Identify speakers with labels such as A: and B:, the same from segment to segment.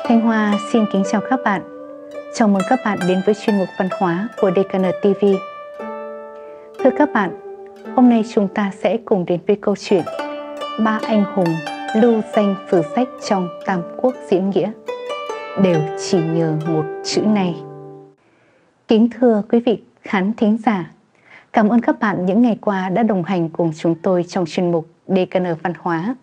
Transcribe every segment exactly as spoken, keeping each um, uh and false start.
A: Thanh Hoa xin kính chào các bạn. Chào mừng các bạn đến với chuyên mục văn hóa của đê ca en ti vi. Thưa các bạn, hôm nay chúng ta sẽ cùng đến với câu chuyện Ba anh hùng lưu danh sử sách trong Tam Quốc diễn nghĩa, đều chỉ nhờ một chữ này. Kính thưa quý vị khán thính giả, cảm ơn các bạn những ngày qua đã đồng hành cùng chúng tôi trong chuyên mục đê ca en văn hóa.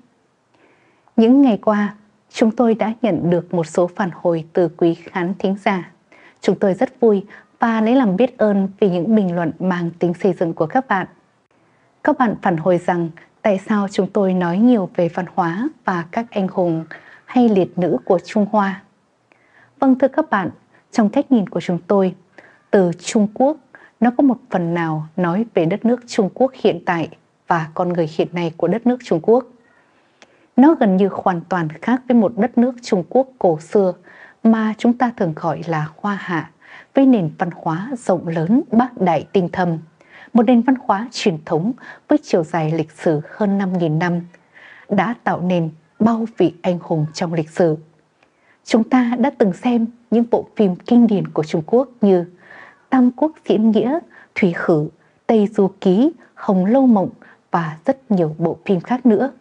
A: Những ngày qua, chúng tôi đã nhận được một số phản hồi từ quý khán thính giả. Chúng tôi rất vui và lấy làm biết ơn vì những bình luận mang tính xây dựng của các bạn. Các bạn phản hồi rằng tại sao chúng tôi nói nhiều về văn hóa và các anh hùng hay liệt nữ của Trung Hoa. Vâng thưa các bạn, trong cách nhìn của chúng tôi, từ Trung Quốc nó có một phần nào nói về đất nước Trung Quốc hiện tại và con người hiện nay của đất nước Trung Quốc. Nó gần như hoàn toàn khác với một đất nước Trung Quốc cổ xưa mà chúng ta thường gọi là Hoa Hạ, với nền văn hóa rộng lớn bác đại tinh thâm, một nền văn hóa truyền thống với chiều dài lịch sử hơn năm nghìn năm, đã tạo nên bao vị anh hùng trong lịch sử. Chúng ta đã từng xem những bộ phim kinh điển của Trung Quốc như Tam Quốc diễn nghĩa, Thủy Khử, Tây Du Ký, Hồng Lâu Mộng và rất nhiều bộ phim khác nữa.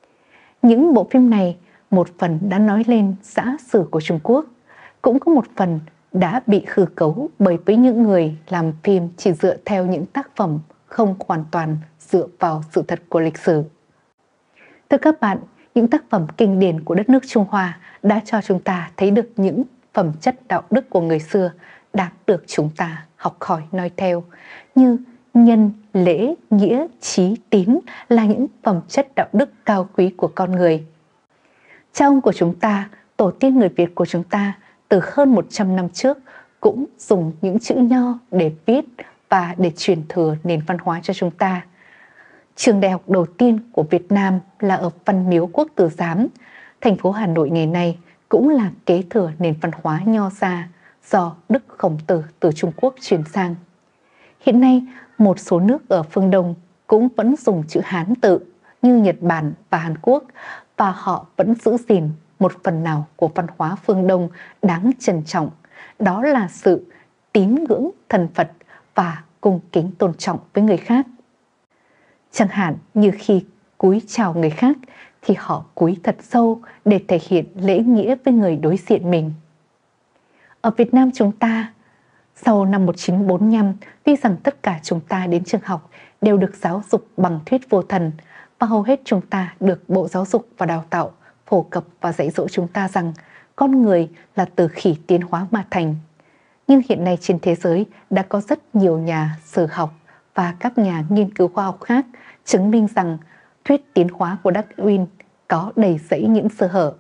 A: Những bộ phim này một phần đã nói lên dã sử của Trung Quốc, cũng có một phần đã bị hư cấu bởi với những người làm phim chỉ dựa theo những tác phẩm không hoàn toàn dựa vào sự thật của lịch sử. Thưa các bạn, những tác phẩm kinh điển của đất nước Trung Hoa đã cho chúng ta thấy được những phẩm chất đạo đức của người xưa đáng được chúng ta học hỏi noi theo, như nhân, lễ, nghĩa, trí, tín là những phẩm chất đạo đức cao quý của con người. Cha ông của chúng ta, tổ tiên người Việt của chúng ta từ hơn một trăm năm trước cũng dùng những chữ nho để viết và để truyền thừa nền văn hóa cho chúng ta. Trường đại học đầu tiên của Việt Nam là ở Văn Miếu Quốc Tử Giám. Thành phố Hà Nội ngày nay cũng là kế thừa nền văn hóa nho gia do Đức Khổng Tử từ Trung Quốc truyền sang. Hiện nay, một số nước ở phương Đông cũng vẫn dùng chữ Hán tự như Nhật Bản và Hàn Quốc, và họ vẫn giữ gìn một phần nào của văn hóa phương Đông đáng trân trọng, đó là sự tín ngưỡng thần Phật và cung kính tôn trọng với người khác. Chẳng hạn như khi cúi chào người khác thì họ cúi thật sâu để thể hiện lễ nghĩa với người đối diện mình. Ở Việt Nam chúng ta, sau năm một nghìn chín trăm bốn mươi lăm, tuy rằng tất cả chúng ta đến trường học đều được giáo dục bằng thuyết vô thần, và hầu hết chúng ta được Bộ Giáo dục và Đào tạo phổ cập và dạy dỗ chúng ta rằng con người là từ khỉ tiến hóa mà thành. Nhưng hiện nay trên thế giới đã có rất nhiều nhà sử học và các nhà nghiên cứu khoa học khác chứng minh rằng thuyết tiến hóa của Darwin có đầy rẫy những sơ hở.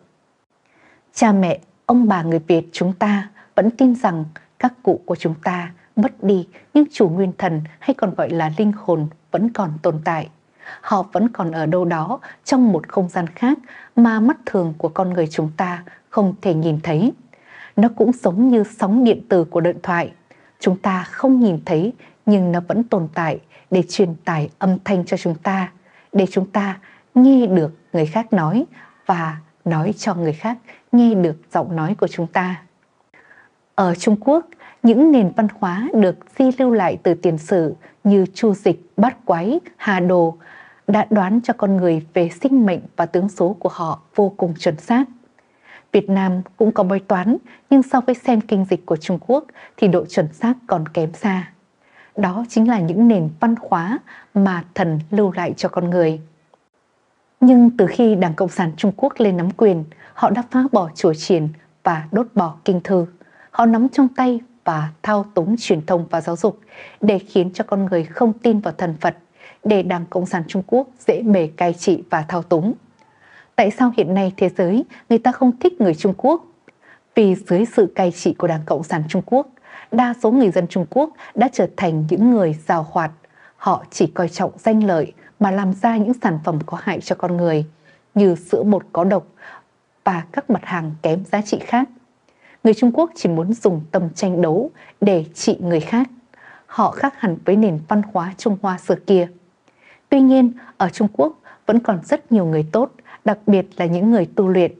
A: Cha mẹ, ông bà người Việt chúng ta vẫn tin rằng các cụ của chúng ta mất đi, nhưng chủ nguyên thần hay còn gọi là linh hồn vẫn còn tồn tại. Họ vẫn còn ở đâu đó trong một không gian khác mà mắt thường của con người chúng ta không thể nhìn thấy. Nó cũng giống như sóng điện tử của điện thoại. Chúng ta không nhìn thấy nhưng nó vẫn tồn tại để truyền tải âm thanh cho chúng ta, để chúng ta nghe được người khác nói và nói cho người khác nghe được giọng nói của chúng ta. Ở Trung Quốc, những nền văn hóa được di lưu lại từ tiền sử như Chu Dịch, Bát Quái, Hà Đồ đã đoán cho con người về sinh mệnh và tướng số của họ vô cùng chuẩn xác. Việt Nam cũng có bói toán, nhưng so với xem kinh dịch của Trung Quốc thì độ chuẩn xác còn kém xa. Đó chính là những nền văn hóa mà thần lưu lại cho con người. Nhưng từ khi Đảng Cộng sản Trung Quốc lên nắm quyền, họ đã phá bỏ chùa chiền và đốt bỏ kinh thư. Họ nắm trong tay và thao túng truyền thông và giáo dục để khiến cho con người không tin vào thần Phật, để Đảng Cộng sản Trung Quốc dễ bề cai trị và thao túng. Tại sao hiện nay thế giới người ta không thích người Trung Quốc? Vì dưới sự cai trị của Đảng Cộng sản Trung Quốc, đa số người dân Trung Quốc đã trở thành những người giàu hoạt. Họ chỉ coi trọng danh lợi mà làm ra những sản phẩm có hại cho con người, như sữa bột có độc và các mặt hàng kém giá trị khác. Người Trung Quốc chỉ muốn dùng tâm tranh đấu để trị người khác. Họ khác hẳn với nền văn hóa Trung Hoa xưa kia. Tuy nhiên, ở Trung Quốc vẫn còn rất nhiều người tốt, đặc biệt là những người tu luyện.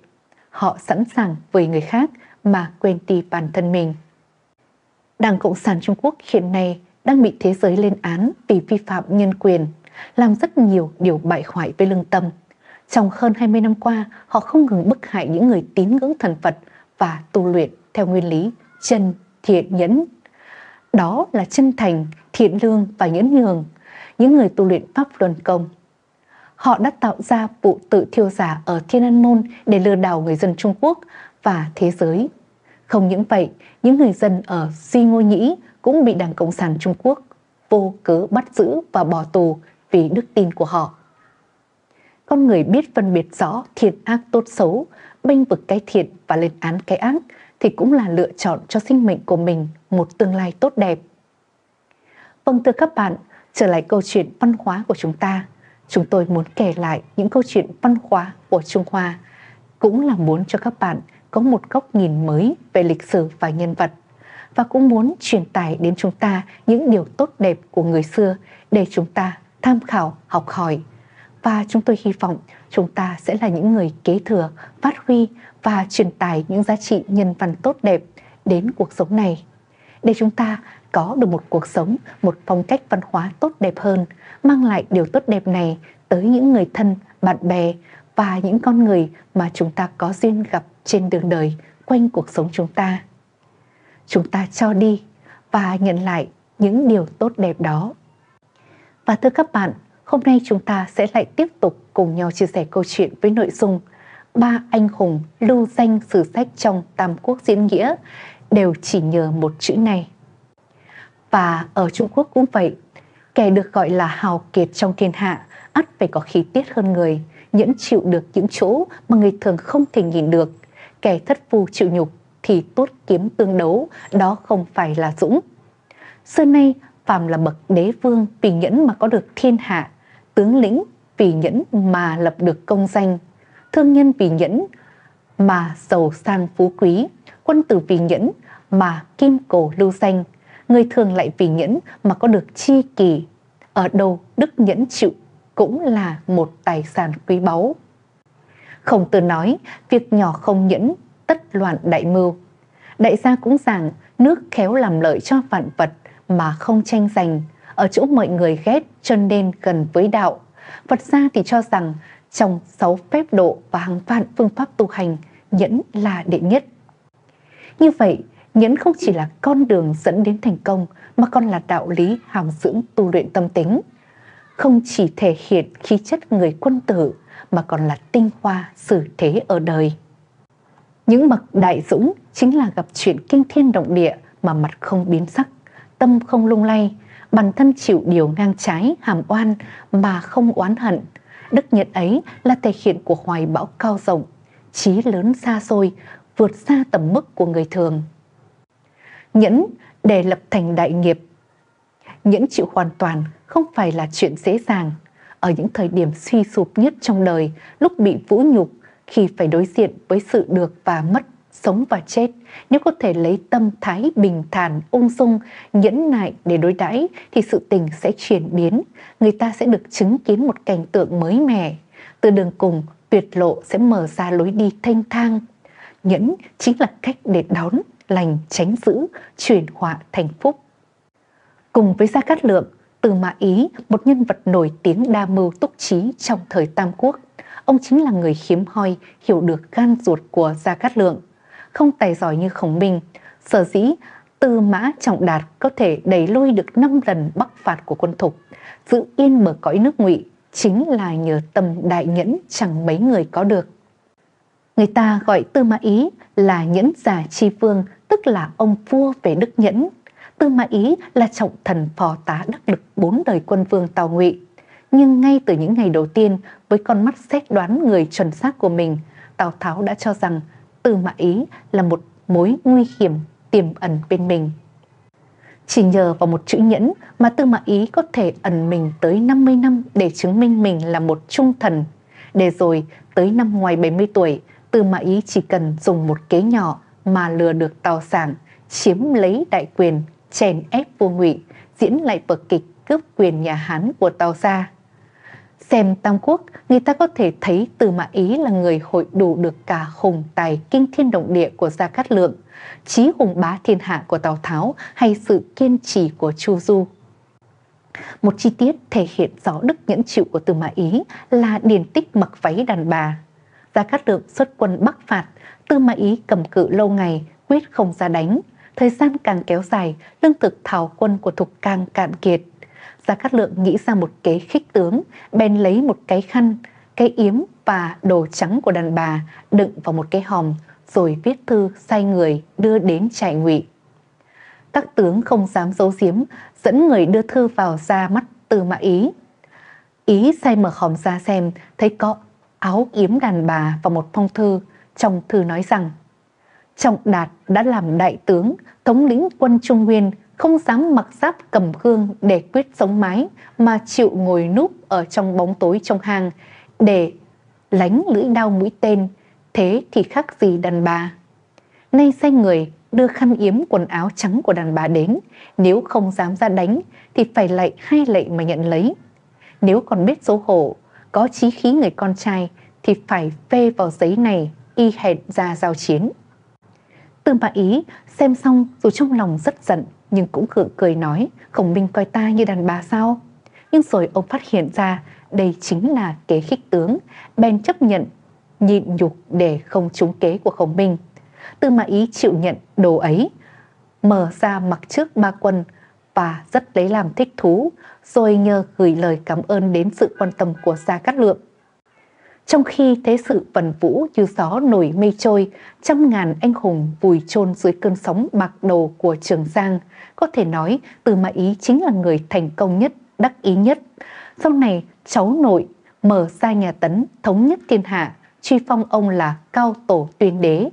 A: họ sẵn sàng vì người khác mà quên đi bản thân mình. Đảng Cộng sản Trung Quốc hiện nay đang bị thế giới lên án vì vi phạm nhân quyền, làm rất nhiều điều bại hoại với lương tâm. Trong hơn hai mươi năm qua, họ không ngừng bức hại những người tín ngưỡng thần Phật và tu luyện theo nguyên lý chân, thiện, nhẫn. Đó là chân thành, thiện lương và nhẫn nhường, những người tu luyện pháp luân công. Họ đã tạo ra vụ tự thiêu giả ở Thiên An Môn để lừa đảo người dân Trung Quốc và thế giới. Không những vậy, những người dân ở Duy Ngô Nhĩ cũng bị Đảng Cộng sản Trung Quốc vô cớ bắt giữ và bỏ tù vì đức tin của họ. Con người biết phân biệt rõ thiện ác tốt xấu, bênh vực cái thiện và lên án cái ác thì cũng là lựa chọn cho sinh mệnh của mình một tương lai tốt đẹp. Vâng, thưa các bạn, trở lại câu chuyện văn hóa của chúng ta, chúng tôi muốn kể lại những câu chuyện văn hóa của Trung Hoa, cũng là muốn cho các bạn có một góc nhìn mới về lịch sử và nhân vật, và cũng muốn truyền tải đến chúng ta những điều tốt đẹp của người xưa để chúng ta tham khảo, học hỏi. Và chúng tôi hy vọng chúng ta sẽ là những người kế thừa, phát huy và truyền tải những giá trị nhân văn tốt đẹp đến cuộc sống này, để chúng ta có được một cuộc sống, một phong cách văn hóa tốt đẹp hơn, mang lại điều tốt đẹp này tới những người thân, bạn bè và những con người mà chúng ta có duyên gặp trên đường đời quanh cuộc sống chúng ta. Chúng ta cho đi và nhận lại những điều tốt đẹp đó. Và thưa các bạn, hôm nay chúng ta sẽ lại tiếp tục cùng nhau chia sẻ câu chuyện với nội dung ba anh hùng lưu danh sử sách trong Tam Quốc diễn nghĩa đều chỉ nhờ một chữ này. Và ở Trung Quốc cũng vậy, kẻ được gọi là hào kiệt trong thiên hạ ắt phải có khí tiết hơn người, nhẫn chịu được những chỗ mà người thường không thể nhìn được. Kẻ thất phu chịu nhục thì tốt kiếm tương đấu, đó không phải là dũng. Xưa nay phàm là bậc đế vương vì nhẫn mà có được thiên hạ, tướng lĩnh vì nhẫn mà lập được công danh, thương nhân vì nhẫn mà giàu sang phú quý, quân tử vì nhẫn mà kim cổ lưu danh, người thường lại vì nhẫn mà có được chi kỷ. Ở đâu đức nhẫn chịu cũng là một tài sản quý báu. Khổng Tử nói, việc nhỏ không nhẫn, tất loạn đại mưu. Đại gia cũng rằng, nước khéo làm lợi cho vạn vật mà không tranh giành, ở chỗ mọi người ghét cho nên gần với đạo. Phật gia thì cho rằng, trong sáu phép độ và hàng vạn phương pháp tu hành, nhẫn là đệ nhất. Như vậy, nhẫn không chỉ là con đường dẫn đến thành công mà còn là đạo lý hàm dưỡng tu luyện tâm tính. Không chỉ thể hiện khí chất người quân tử mà còn là tinh hoa xử thế ở đời. Những bậc đại dũng chính là gặp chuyện kinh thiên động địa mà mặt không biến sắc, tâm không lung lay, bản thân chịu điều ngang trái hàm oan mà không oán hận. Đức nhẫn ấy là thể hiện của hoài bão cao rộng, chí lớn xa xôi, vượt xa tầm mức của người thường. Nhẫn để lập thành đại nghiệp. Nhẫn chịu hoàn toàn không phải là chuyện dễ dàng. Ở những thời điểm suy sụp nhất trong đời, lúc bị vũ nhục, khi phải đối diện với sự được và mất, sống và chết, nếu có thể lấy tâm thái bình thản, ung dung, nhẫn nại để đối đãi thì sự tình sẽ chuyển biến, người ta sẽ được chứng kiến một cảnh tượng mới mẻ. Từ đường cùng, tuyệt lộ sẽ mở ra lối đi thênh thang. Nhẫn chính là cách để đón lành tránh dữ, chuyển họa thành phúc. Cùng với Gia Cát Lượng, Tư Mã Ý, một nhân vật nổi tiếng đa mưu túc trí trong thời Tam Quốc. Ông chính là người hiếm hoi hiểu được gan ruột của Gia Cát Lượng. Không tài giỏi như Khổng Minh, sở dĩ Tư Mã Trọng Đạt có thể đẩy lui được năm lần bắc phạt của quân Thục, giữ yên bờ cõi nước Ngụy, chính là nhờ tâm đại nhẫn chẳng mấy người có được. Người ta gọi Tư Mã Ý là nhẫn giả chi vương, tức là ông vua về đức nhẫn. Tư Mã Ý là trọng thần phò tá đắc lực bốn đời quân vương Tào Ngụy. Nhưng ngay từ những ngày đầu tiên, với con mắt xét đoán người chuẩn xác của mình, Tào Tháo đã cho rằng Tư Mã Ý là một mối nguy hiểm tiềm ẩn bên mình. Chỉ nhờ vào một chữ nhẫn mà Tư Mã Ý có thể ẩn mình tới năm mươi năm để chứng minh mình là một trung thần. Để rồi tới năm ngoài bảy mươi tuổi, Tư Mã Ý chỉ cần dùng một kế nhỏ mà lừa được Tào Sảng, chiếm lấy đại quyền, chèn ép vua Ngụy, diễn lại vở kịch cướp quyền nhà Hán của Tào gia. Xem Tam Quốc, người ta có thể thấy Tư Mã Ý là người hội đủ được cả hùng tài kinh thiên động địa của Gia Cát Lượng, chí hùng bá thiên hạ của Tào Tháo hay sự kiên trì của Chu Du. Một chi tiết thể hiện rõ đức nhẫn chịu của Tư Mã Ý là điển tích mặc váy đàn bà. Gia Cát Lượng xuất quân bắc phạt, Tư Mã Ý cầm cự lâu ngày, quyết không ra đánh. Thời gian càng kéo dài, lương thực thảo quân của Thục càng cạn kiệt. Gia Cát Lượng nghĩ ra một kế khích tướng, bèn lấy một cái khăn, cái yếm và đồ trắng của đàn bà đựng vào một cái hòm, rồi viết thư sai người đưa đến trại Ngụy. Các tướng không dám giấu giếm, dẫn người đưa thư vào ra mắt Tư Mã Ý. Ý sai mở hòm ra xem, thấy có áo yếm đàn bà và một phong thư. Trong thư nói rằng: Trọng Đạt đã làm đại tướng, thống lĩnh quân Trung Nguyên, không dám mặc giáp cầm gương để quyết sống mái, mà chịu ngồi núp ở trong bóng tối trong hang để lánh lưỡi đao mũi tên, thế thì khác gì đàn bà. Nay sai người đưa khăn yếm quần áo trắng của đàn bà đến, nếu không dám ra đánh thì phải lạy hai lạy mà nhận lấy. Nếu còn biết xấu hổ, có chí khí người con trai thì phải phê vào giấy này y hẹn ra giao chiến. Tư Mã Ý xem xong dù trong lòng rất giận, nhưng cũng gượng cười nói: Khổng Minh coi ta như đàn bà sao? Nhưng rồi ông phát hiện ra đây chính là kế khích tướng, bèn chấp nhận nhịn nhục để không trúng kế của Khổng Minh. Tư Mã Ý chịu nhận đồ ấy, mở ra mặc trước ba quân và rất lấy làm thích thú, rồi nhờ gửi lời cảm ơn đến sự quan tâm của Gia Cát Lượng. Trong khi thế sự vần vũ như gió nổi mây trôi, trăm ngàn anh hùng vùi chôn dưới cơn sóng bạc đầu của Trường Giang, có thể nói Tư Mã Ý chính là người thành công nhất, đắc ý nhất. Sau này cháu nội mở ra nhà Tấn thống nhất thiên hạ, truy phong ông là Cao Tổ Tuyên Đế.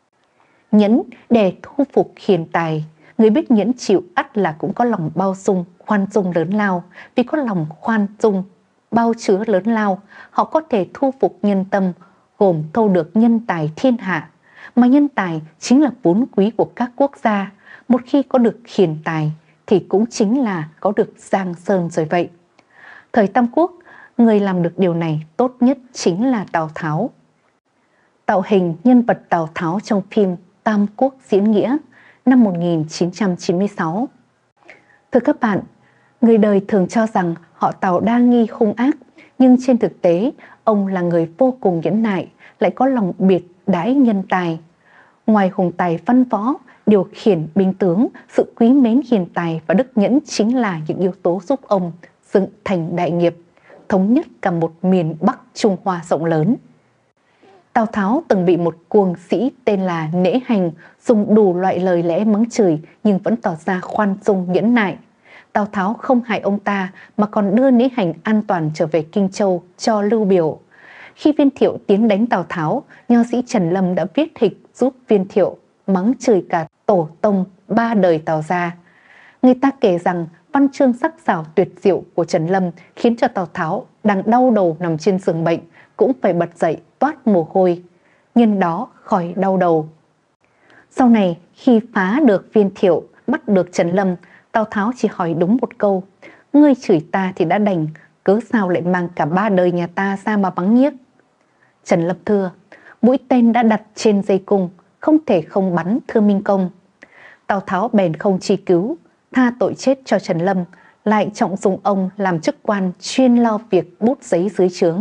A: Nhẫn để thu phục hiền tài, người biết nhẫn chịu ắt là cũng có lòng bao dung, khoan dung lớn lao. Vì có lòng khoan dung, bao chứa lớn lao, họ có thể thu phục nhân tâm, gồm thâu được nhân tài thiên hạ. Mà nhân tài chính là vốn quý của các quốc gia. Một khi có được hiền tài thì cũng chính là có được Giang Sơn rồi vậy. Thời Tam Quốc, người làm được điều này tốt nhất chính là Tào Tháo. Tạo hình nhân vật Tào Tháo trong phim Tam Quốc Diễn Nghĩa năm một nghìn chín trăm chín mươi sáu. Thưa các bạn, người đời thường cho rằng họ Tào đa nghi hung ác, nhưng trên thực tế ông là người vô cùng nhẫn nại, lại có lòng biệt đãi nhân tài. Ngoài hùng tài văn võ, điều khiển binh tướng, sự quý mến hiền tài và đức nhẫn chính là những yếu tố giúp ông dựng thành đại nghiệp, thống nhất cả một miền Bắc Trung Hoa rộng lớn. Tào Tháo từng bị một cuồng sĩ tên là Nễ Hành dùng đủ loại lời lẽ mắng chửi, nhưng vẫn tỏ ra khoan dung nhẫn nại. Tào Tháo không hại ông ta mà còn đưa Nễ Hành an toàn trở về Kinh Châu cho Lưu Biểu. Khi Viên Thiệu tiến đánh Tào Tháo, nho sĩ Trần Lâm đã viết hịch giúp Viên Thiệu mắng chửi cả tổ tông ba đời Tào gia. Người ta kể rằng văn chương sắc sảo tuyệt diệu của Trần Lâm khiến cho Tào Tháo đang đau đầu nằm trên giường bệnh cũng phải bật dậy toát mồ hôi, nhân đó khỏi đau đầu. Sau này khi phá được Viên Thiệu, bắt được Trần Lâm, Tào Tháo chỉ hỏi đúng một câu: ngươi chửi ta thì đã đành, cớ sao lại mang cả ba đời nhà ta ra mà mắng nhiếc? Trần Lâm thưa: mũi tên đã đặt trên dây cung, không thể không bắn, thưa Minh Công. Tào Tháo bèn không truy cứu, tha tội chết cho Trần Lâm, lại trọng dụng ông làm chức quan chuyên lo việc bút giấy dưới trướng.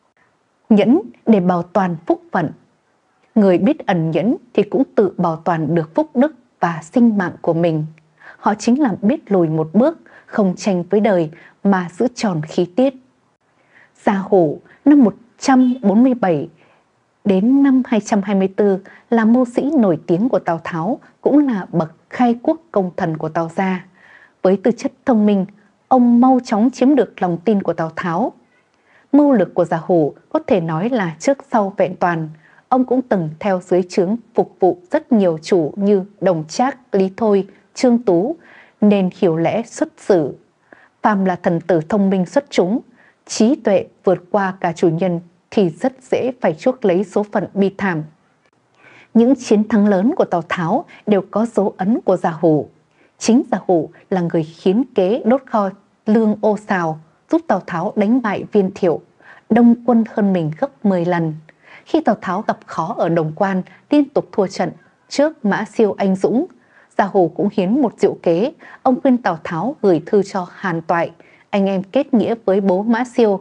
A: Nhẫn để bảo toàn phúc vận. Người biết ẩn nhẫn thì cũng tự bảo toàn được phúc đức và sinh mạng của mình. Họ chính là biết lùi một bước, không tranh với đời mà giữ tròn khí tiết. Gia Hủ năm một trăm bốn mươi bảy đến năm hai trăm hai mươi tư là mưu sĩ nổi tiếng của Tào Tháo, cũng là bậc khai quốc công thần của Tào gia. Với tư chất thông minh, ông mau chóng chiếm được lòng tin của Tào Tháo. Mưu lược của Gia Hủ có thể nói là trước sau vẹn toàn. Ông cũng từng theo dưới trướng phục vụ rất nhiều chủ như Đồng Trác, Lý Thôi, Trương Tú, nên hiểu lẽ xuất xử. Phàm là thần tử thông minh xuất chúng, trí tuệ vượt qua cả chủ nhân thì rất dễ phải chuốc lấy số phận bi thảm. Những chiến thắng lớn của Tào Tháo đều có dấu ấn của Gia Hủ. Chính Gia Hủ là người khiến kế đốt kho lương ô xào, giúp Tào Tháo đánh bại Viên Thiệu, đông quân hơn mình gấp mười lần. Khi Tào Tháo gặp khó ở Đồng Quan, liên tục thua trận trước Mã Siêu anh dũng, Gia Hồ cũng hiến một diệu kế. Ông khuyên Tào Tháo gửi thư cho Hàn Toại, anh em kết nghĩa với bố Mã Siêu,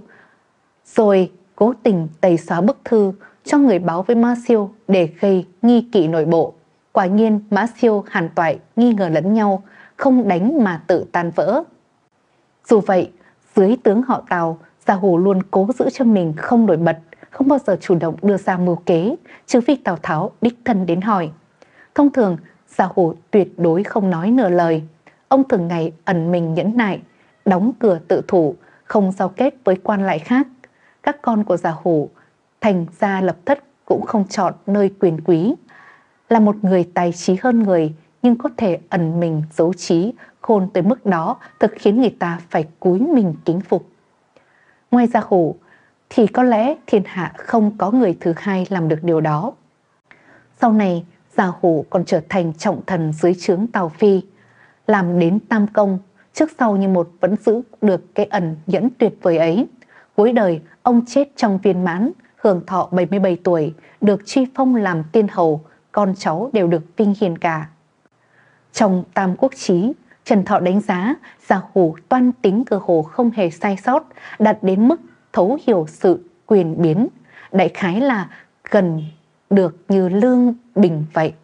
A: rồi cố tình tẩy xóa bức thư cho người báo với Mã Siêu để gây nghi kỵ nội bộ. Quả nhiên Mã Siêu, Hàn Toại nghi ngờ lẫn nhau, không đánh mà tự tan vỡ. Dù vậy, dưới tướng họ Tào, Gia Hồ luôn cố giữ cho mình không nổi bật, không bao giờ chủ động đưa ra mưu kế, trừ phi Tào Tháo đích thân đến hỏi. Thông thường, Gia Hồ tuyệt đối không nói nửa lời. Ông thường ngày ẩn mình nhẫn nại, đóng cửa tự thủ, không giao kết với quan lại khác. Các con của Gia Hồ thành gia lập thất cũng không chọn nơi quyền quý. Là một người tài trí hơn người, nhưng có thể ẩn mình giấu trí, khôn tới mức đó thực khiến người ta phải cúi mình kính phục. Ngoài Gia Hồ thì có lẽ thiên hạ không có người thứ hai làm được điều đó. Sau này, Gia Hồ còn trở thành trọng thần dưới trướng Tào Phi, làm đến tam công, trước sau như một vẫn giữ được cái ẩn nhẫn tuyệt vời ấy. Cuối đời, ông chết trong viên mãn, hưởng thọ bảy mươi bảy tuổi, được truy phong làm tiên hầu, con cháu đều được vinh hiển cả. Trong Tam Quốc Chí, Trần Thọ đánh giá Gia Hồ toan tính cơ hồ không hề sai sót, đạt đến mức thấu hiểu sự quyền biến, đại khái là gần được như Lương Bình vậy.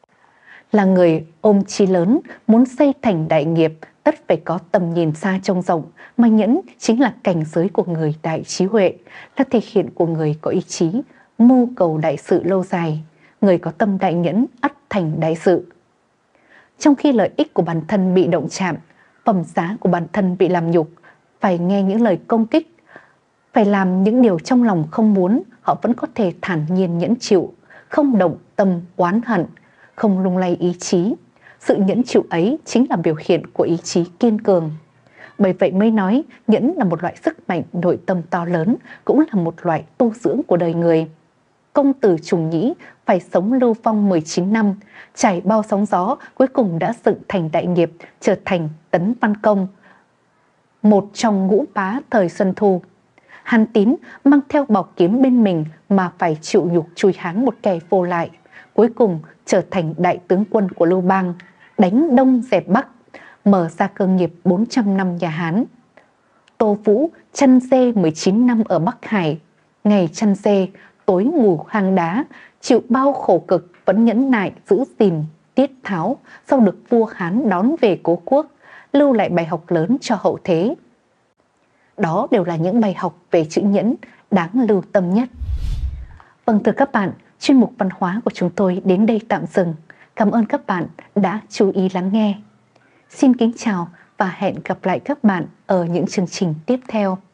A: Là người ôm chí lớn, muốn xây thành đại nghiệp, tất phải có tầm nhìn xa trông rộng, mà nhẫn chính là cảnh giới của người đại trí huệ, là thể hiện của người có ý chí, mưu cầu đại sự lâu dài. Người có tâm đại nhẫn ắt thành đại sự. Trong khi lợi ích của bản thân bị động chạm, phẩm giá của bản thân bị làm nhục, phải nghe những lời công kích, phải làm những điều trong lòng không muốn, họ vẫn có thể thản nhiên nhẫn chịu, không động tâm oán hận, không lung lay ý chí. Sự nhẫn chịu ấy chính là biểu hiện của ý chí kiên cường. Bởi vậy mới nói nhẫn là một loại sức mạnh nội tâm to lớn, cũng là một loại tu dưỡng của đời người. Công tử Trùng Nhĩ phải sống lưu vong mười chín năm, trải bao sóng gió, cuối cùng đã dựng thành đại nghiệp, trở thành Tấn Văn Công, một trong ngũ bá thời Xuân Thu. Hàn Tín mang theo bảo kiếm bên mình mà phải chịu nhục chùi háng một kẻ vô lại, cuối cùng trở thành đại tướng quân của Lưu Bang, đánh Đông dẹp Bắc, mở ra cơ nghiệp bốn trăm năm nhà Hán. Tô Vũ chăn dê mười chín năm ở Bắc Hải, ngày chăn dê, tối ngủ hang đá, chịu bao khổ cực vẫn nhẫn nại giữ gìn tiết tháo, sau được vua Hán đón về cố quốc, lưu lại bài học lớn cho hậu thế. Đó đều là những bài học về chữ nhẫn đáng lưu tâm nhất. Vâng, thưa các bạn, chuyên mục văn hóa của chúng tôi đến đây tạm dừng. Cảm ơn các bạn đã chú ý lắng nghe. Xin kính chào và hẹn gặp lại các bạn ở những chương trình tiếp theo.